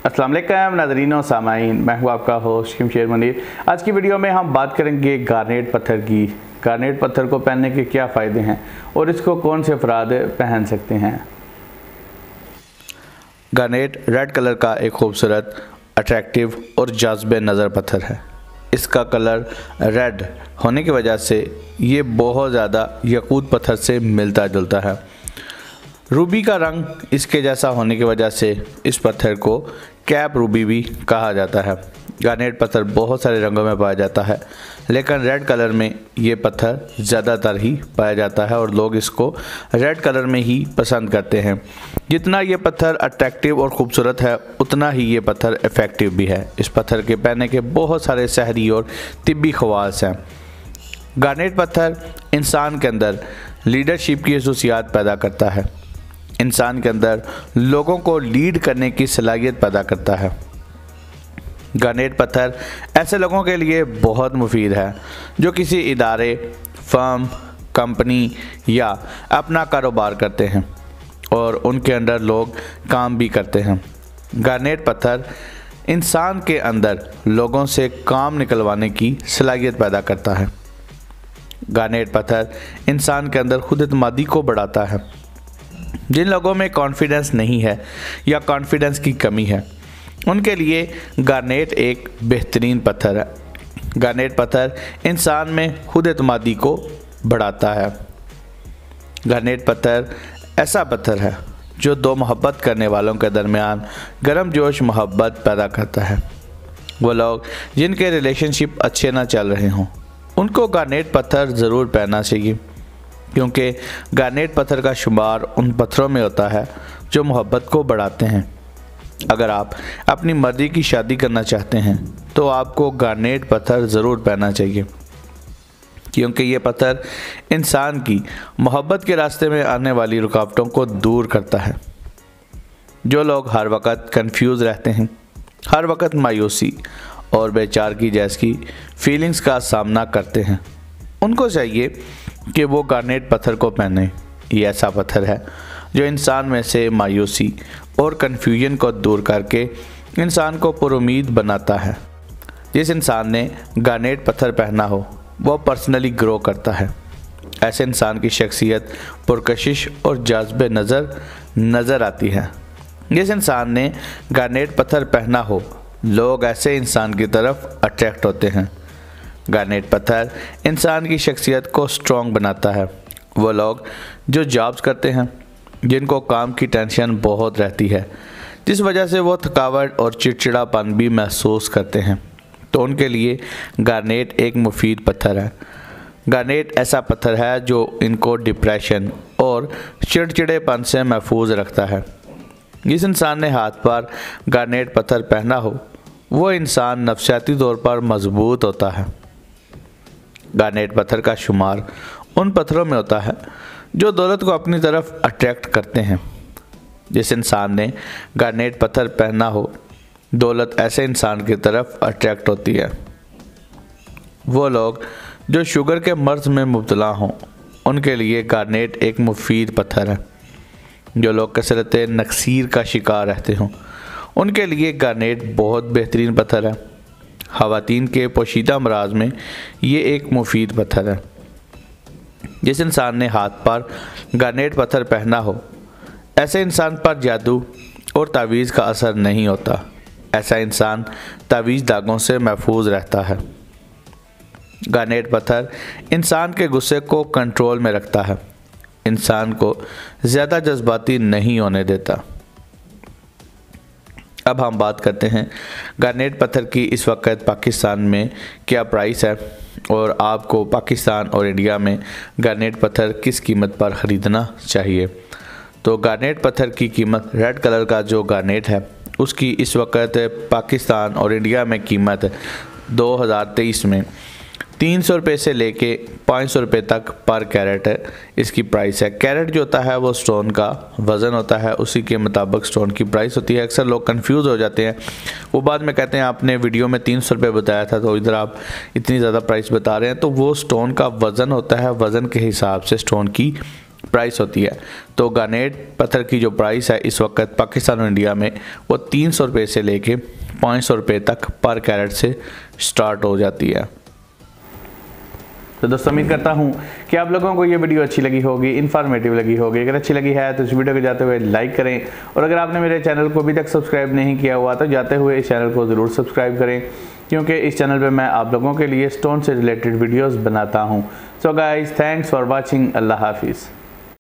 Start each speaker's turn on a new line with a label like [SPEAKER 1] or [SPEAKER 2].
[SPEAKER 1] अस्सलाम वालेकुम नाज़रीन और सामाईन, मैं हूँ आपका होस्ट शमशेर मुनीर। आज की वीडियो में हम बात करेंगे गार्नेट पत्थर की। गार्नेट पत्थर को पहनने के क्या फ़ायदे हैं और इसको कौन से अफराद पहन सकते हैं। गार्नेट रेड कलर का एक खूबसूरत, अट्रैक्टिव और जाज़िब नज़र पत्थर है। इसका कलर रेड होने की वजह से ये बहुत ज़्यादा यकूत पत्थर से मिलता जुलता है। रूबी का रंग इसके जैसा होने की वजह से इस पत्थर को कैप रूबी भी कहा जाता है। गार्नेट पत्थर बहुत सारे रंगों में पाया जाता है, लेकिन रेड कलर में ये पत्थर ज़्यादातर ही पाया जाता है और लोग इसको रेड कलर में ही पसंद करते हैं। जितना ये पत्थर अट्रैक्टिव और ख़ूबसूरत है, उतना ही ये पत्थर इफ़ेक्टिव भी है। इस पत्थर के पहनने के बहुत सारे सहरी और तिब्बी ख़वास हैं। गार्नेट पत्थर इंसान के अंदर लीडरशिप की खसूसियात पैदा करता है। इंसान के अंदर लोगों को लीड करने की सलाहियत पैदा करता है। गार्नेट पत्थर ऐसे लोगों के लिए बहुत मुफीद है जो किसी इदारे, फर्म, कंपनी या अपना कारोबार करते हैं और उनके अंदर लोग काम भी करते हैं। गार्नेट पत्थर इंसान के अंदर लोगों से काम निकलवाने की सलाहियत पैदा करता है। गार्नेट पत्थर इंसान के अंदर खुद एतमादी को बढ़ाता है। जिन लोगों में कॉन्फिडेंस नहीं है या कॉन्फिडेंस की कमी है, उनके लिए गार्नेट एक बेहतरीन पत्थर है। गार्नेट पत्थर इंसान में खुद एतमादी को बढ़ाता है। गार्नेट पत्थर ऐसा पत्थर है जो दो मोहब्बत करने वालों के दरमियान गर्म जोश मोहब्बत पैदा करता है। वो लोग जिनके रिलेशनशिप अच्छे ना चल रहे हों, उनको गार्नेट पत्थर ज़रूर पहनना चाहिए, क्योंकि गार्नेट पत्थर का शुमार उन पत्थरों में होता है जो मोहब्बत को बढ़ाते हैं। अगर आप अपनी मर्ज़ी की शादी करना चाहते हैं तो आपको गार्नेट पत्थर ज़रूर पहनना चाहिए, क्योंकि ये पत्थर इंसान की मोहब्बत के रास्ते में आने वाली रुकावटों को दूर करता है। जो लोग हर वक्त कंफ्यूज रहते हैं, हर वक्त मायूसी और बेचारगी जैसी फीलिंग्स का सामना करते हैं, उनको चाहिए कि वो गार्नेट पत्थर को पहने। ये ऐसा पत्थर है जो इंसान में से मायूसी और कन्फ्यूजन को दूर करके इंसान को पुरुमीद बनाता है। जिस इंसान ने गार्नेट पत्थर पहना हो वो पर्सनली ग्रो करता है। ऐसे इंसान की शख्सियत पुरकशिश और जाज़िब नज़र आती है। जिस इंसान ने गार्नेट पत्थर पहना हो, लोग ऐसे इंसान की तरफ अट्रैक्ट होते हैं। गार्नेट पत्थर इंसान की शख्सियत को स्ट्रॉन्ग बनाता है। वो लोग जो जॉब्स करते हैं, जिनको काम की टेंशन बहुत रहती है, जिस वजह से वो थकावट और चिड़चिड़ापन भी महसूस करते हैं, तो उनके लिए गार्नेट एक मुफीद पत्थर है। गार्नेट ऐसा पत्थर है जो इनको डिप्रेशन और चिड़चिड़ेपन से महफूज रखता है। जिस इंसान ने हाथ पर गार्नेट पत्थर पहना हो, वो इंसान नफ्सियाती तौर पर मजबूत होता है। गार्नेट पत्थर का शुमार उन पत्थरों में होता है जो दौलत को अपनी तरफ अट्रैक्ट करते हैं। जिस इंसान ने गार्नेट पत्थर पहना हो, दौलत ऐसे इंसान की तरफ अट्रैक्ट होती है। वो लोग जो शुगर के मर्ज में मुब्तला हों, उनके लिए गार्नेट एक मुफीद पत्थर है। जो लोग कसरत नक्सीर का शिकार रहते हों, उनके लिए गार्नेट बहुत बेहतरीन पत्थर है। ख़वातीन के पोशीदा अमराज में ये एक मुफीद पत्थर है। जिस इंसान ने हाथ पर गार्नेट पत्थर पहना हो, ऐसे इंसान पर जादू और तावीज़ का असर नहीं होता। ऐसा इंसान तावीज़ दागों से महफूज रहता है। गार्नेट पत्थर इंसान के गुस्से को कंट्रोल में रखता है, इंसान को ज़्यादा जज्बाती नहीं होने देता। अब हम बात करते हैं गार्नेट पत्थर की इस वक्त पाकिस्तान में क्या प्राइस है और आपको पाकिस्तान और इंडिया में गार्नेट पत्थर किस कीमत पर ख़रीदना चाहिए। तो गार्नेट पत्थर की कीमत, रेड कलर का जो गार्नेट है, उसकी इस वक्त पाकिस्तान और इंडिया में कीमत 2023 में 300 रुपये से लेके 500 रुपये तक पर कैरेट इसकी प्राइस है। कैरेट जो होता है वो स्टोन का वज़न होता है, उसी के मुताबिक स्टोन की प्राइस होती है। अक्सर लोग कंफ्यूज हो जाते हैं, वो बाद में कहते हैं आपने वीडियो में 300 रुपये बताया था तो इधर आप इतनी ज़्यादा प्राइस बता रहे हैं। तो वो स्टोन का वज़न होता है, वज़न के हिसाब से स्टोन की प्राइस होती है। तो गार्नेट पत्थर की जो प्राइस है इस वक्त पाकिस्तान और इंडिया में वो 300 रुपये से लेके 500 रुपये तक पर कैरेट से स्टार्ट हो जाती है। तो दोस्तों उम्मीद करता हूँ कि आप लोगों को ये वीडियो अच्छी लगी होगी, इन्फॉर्मेटिव लगी होगी। अगर अच्छी लगी है तो इस वीडियो को जाते हुए लाइक करें, और अगर आपने मेरे चैनल को अभी तक सब्सक्राइब नहीं किया हुआ तो जाते हुए इस चैनल को ज़रूर सब्सक्राइब करें, क्योंकि इस चैनल पे मैं आप लोगों के लिए स्टोन से रिलेटेड वीडियोस बनाता हूँ। So guys, thanks for watching. अल्लाह हाफिज़।